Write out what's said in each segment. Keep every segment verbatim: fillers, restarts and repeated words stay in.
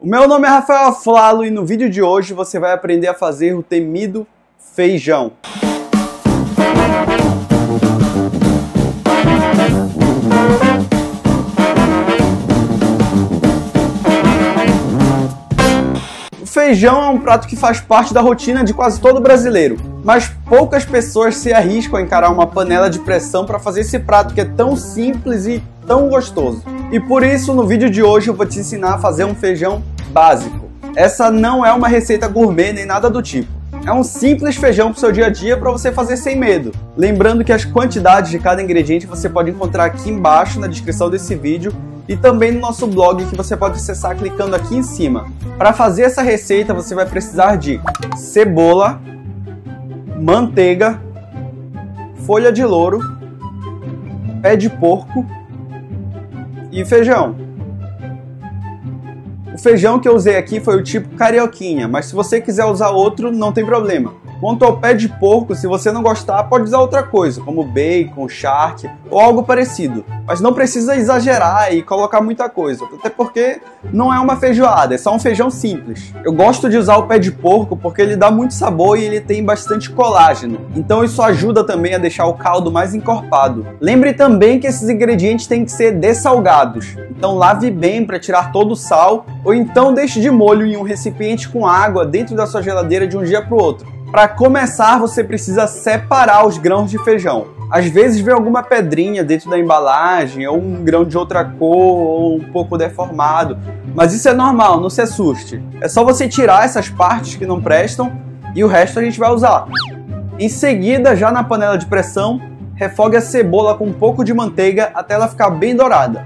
O meu nome é Rafael Aflalo e no vídeo de hoje você vai aprender a fazer o temido feijão. O feijão é um prato que faz parte da rotina de quase todo brasileiro, mas poucas pessoas se arriscam a encarar uma panela de pressão para fazer esse prato que é tão simples e tão gostoso. E por isso, no vídeo de hoje eu vou te ensinar a fazer um feijão básico. Essa não é uma receita gourmet nem nada do tipo. É um simples feijão para o seu dia a dia para você fazer sem medo. Lembrando que as quantidades de cada ingrediente você pode encontrar aqui embaixo na descrição desse vídeo e também no nosso blog, que você pode acessar clicando aqui em cima. Para fazer essa receita você vai precisar de cebola, manteiga, folha de louro, pé de porco e feijão. O feijão que eu usei aqui foi o tipo carioquinha, mas se você quiser usar outro, não tem problema. Quanto ao pé de porco, se você não gostar, pode usar outra coisa, como bacon, charque ou algo parecido. Mas não precisa exagerar e colocar muita coisa, até porque não é uma feijoada, é só um feijão simples. Eu gosto de usar o pé de porco porque ele dá muito sabor e ele tem bastante colágeno, então isso ajuda também a deixar o caldo mais encorpado. Lembre também que esses ingredientes têm que ser dessalgados, então lave bem para tirar todo o sal, ou então deixe de molho em um recipiente com água dentro da sua geladeira de um dia para o outro. Para começar, você precisa separar os grãos de feijão. Às vezes vem alguma pedrinha dentro da embalagem, ou um grão de outra cor, ou um pouco deformado. Mas isso é normal, não se assuste. É só você tirar essas partes que não prestam e o resto a gente vai usar. Em seguida, já na panela de pressão, refogue a cebola com um pouco de manteiga até ela ficar bem dourada.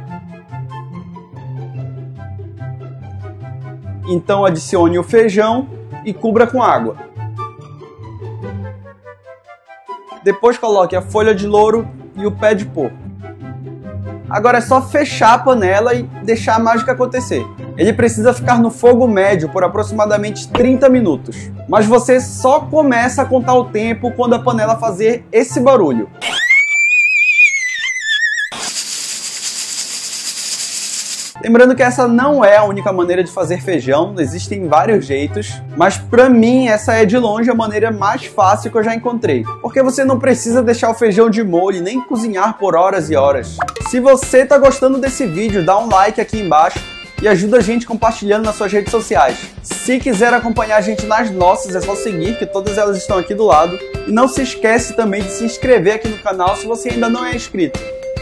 Então adicione o feijão e cubra com água. Depois coloque a folha de louro e o pé de porco. Agora é só fechar a panela e deixar a mágica acontecer. Ele precisa ficar no fogo médio por aproximadamente trinta minutos. Mas você só começa a contar o tempo quando a panela fazer esse barulho. Lembrando que essa não é a única maneira de fazer feijão, existem vários jeitos, mas pra mim essa é de longe a maneira mais fácil que eu já encontrei, porque você não precisa deixar o feijão de molho nem cozinhar por horas e horas. Se você tá gostando desse vídeo, dá um like aqui embaixo e ajuda a gente compartilhando nas suas redes sociais. Se quiser acompanhar a gente nas nossas, é só seguir, que todas elas estão aqui do lado. E não se esquece também de se inscrever aqui no canal se você ainda não é inscrito.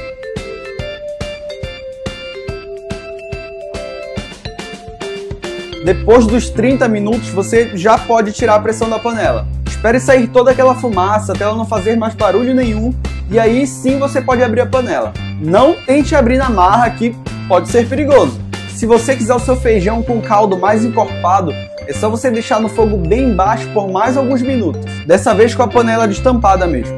Depois dos trinta minutos, você já pode tirar a pressão da panela. Espere sair toda aquela fumaça até ela não fazer mais barulho nenhum, e aí sim você pode abrir a panela. Não tente abrir na marra, que pode ser perigoso. Se você quiser o seu feijão com caldo mais encorpado, é só você deixar no fogo bem baixo por mais alguns minutos. Dessa vez com a panela destampada mesmo.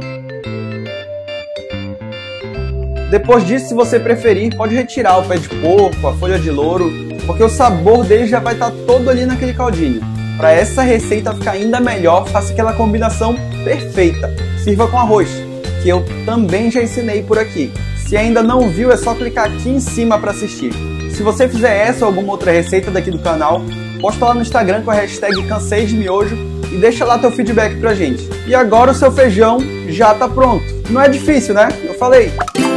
Depois disso, se você preferir, pode retirar o pé de porco, a folha de louro, porque o sabor dele já vai estar todo ali naquele caldinho. Para essa receita ficar ainda melhor, faça aquela combinação perfeita. Sirva com arroz, que eu também já ensinei por aqui. Se ainda não viu, é só clicar aqui em cima para assistir. Se você fizer essa ou alguma outra receita daqui do canal, posta lá no Instagram com a hashtag cansei de miojo e deixa lá teu feedback pra gente. E agora o seu feijão já tá pronto. Não é difícil, né? Eu falei.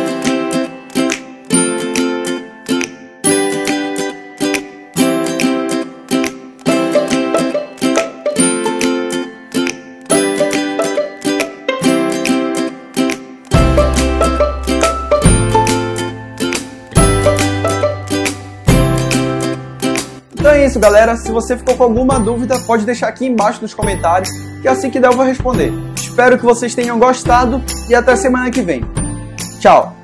Então é isso, galera. Se você ficou com alguma dúvida, pode deixar aqui embaixo nos comentários, que assim que der eu vou responder. Espero que vocês tenham gostado e até semana que vem. Tchau!